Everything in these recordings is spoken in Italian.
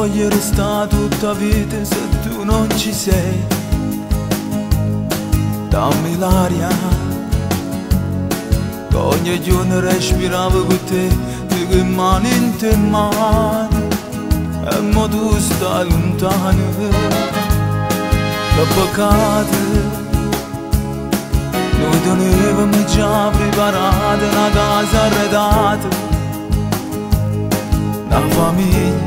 voglio restare tutta vita se tu non ci sei. Dammi l'aria, che ogni giorno respiravo con te, tu che mani in te mani, e mo tu stai lontano. Che peccato, noi tenevamo già preparata una casa arredata, una famiglia.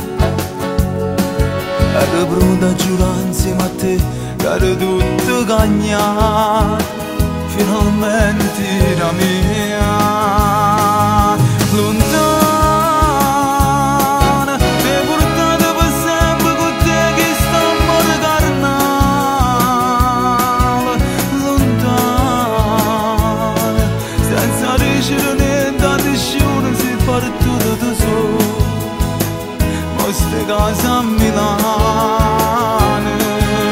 Ero pronta a giurare insieme a te che ero tutto cagnato, finalmente la mia. Lontana, ti hai portato per sempre con te che sta amore carnale. Lontana, senza dicere niente a nessuno, sei partito da solo. Queste case a Milano,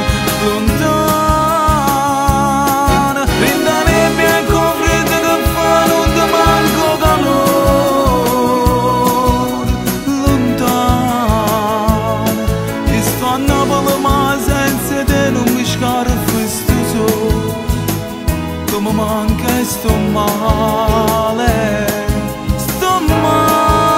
lontana, in da nebbia e con freddo che fa non ti manco calore. Lontana, io sto a Napoli ma senza te non mi scarpo sto sole, tu mi manca e sto male, sto male.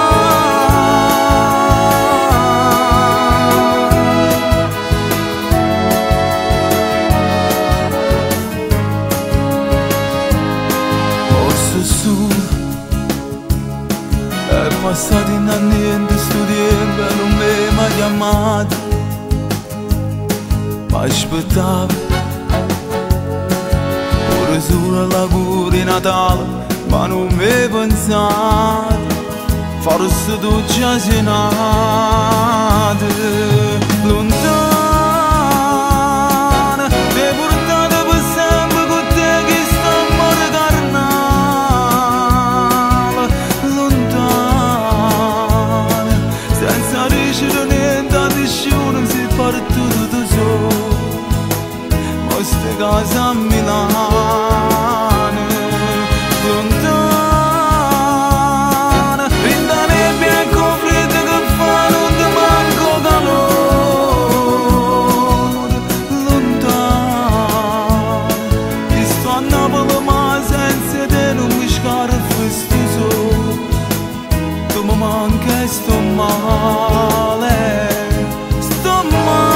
È passato in niente sto tempo e non mi hai mai chiamato, ma aspettavo ora solo all'auguro di Natale, ma non mi hai pensato, forse tu già sei nato. Lontana, ti hai portato per sempre con te che sta amore carnale. Lontana, senza dicere niente a nessuno, sei partito da solo. Ma ste case a Milano, lontana, in da nebbia e con freddo che fa non ti manco calore. Lontana, io sto a Napoli ma senza te non mi scarpo sto sole, tu mi manca e sto male, sto male.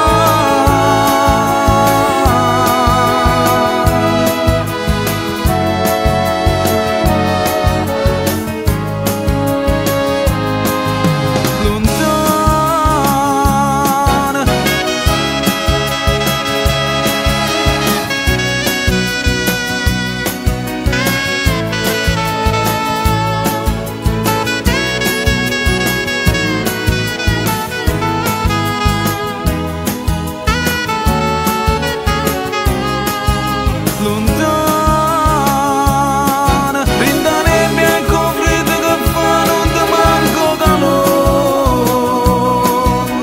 Lontana, in da nebbia e con freddo che fa non ti manco calore.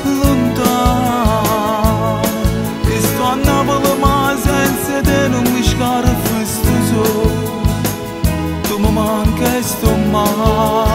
Lontana, io sto a Napoli ma senza te non mi scarpo sto sole, tu mi manca e sto male.